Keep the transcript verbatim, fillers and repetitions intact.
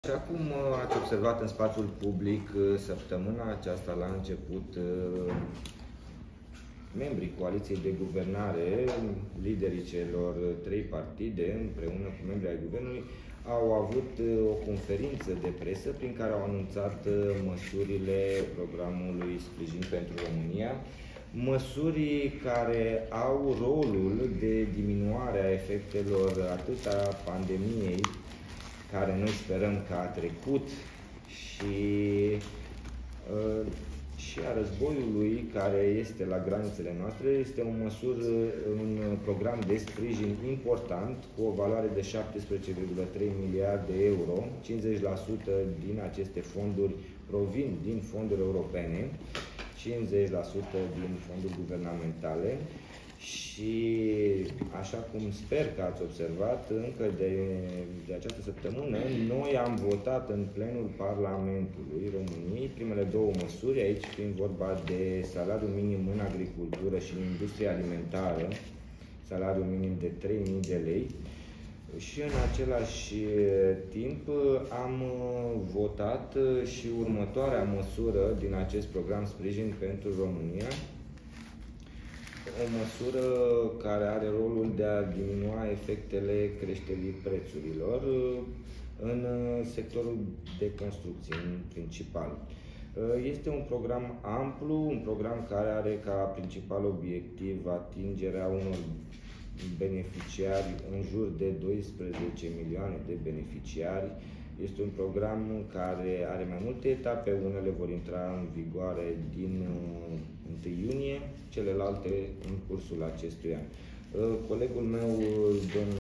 Așa cum ați observat în spațiul public, săptămâna aceasta, la început, membrii coaliției de guvernare, liderii celor trei partide, împreună cu membrii ai guvernului, au avut o conferință de presă prin care au anunțat măsurile programului Sprijin pentru România, măsuri care au rolul de diminuare a efectelor atât a pandemiei, care noi sperăm că a trecut, și, și a războiului care este la granițele noastre. Este o măsură, un program de sprijin important cu o valoare de șaptesprezece virgulă trei miliarde de euro. cincizeci la sută din aceste fonduri provin din fonduri europene, cincizeci la sută din fonduri guvernamentale. Și așa cum sper că ați observat, încă de, de această săptămână, noi am votat în plenul Parlamentului României primele două măsuri, aici fiind vorba de salariul minim în agricultură și în industria alimentară, salariul minim de trei mii de lei. Și în același timp am votat și următoarea măsură din acest program Sprijin pentru România, o măsură care are rolul de a diminua efectele creșterii prețurilor în sectorul de construcții, în principal. Este un program amplu, un program care are ca principal obiectiv atingerea unor beneficiari, în jur de doisprezece milioane de beneficiari. Este un program care are mai multe etape, unele vor intra în vigoare din întâi iunie, celelalte în cursul acestui an. Colegul meu, domnul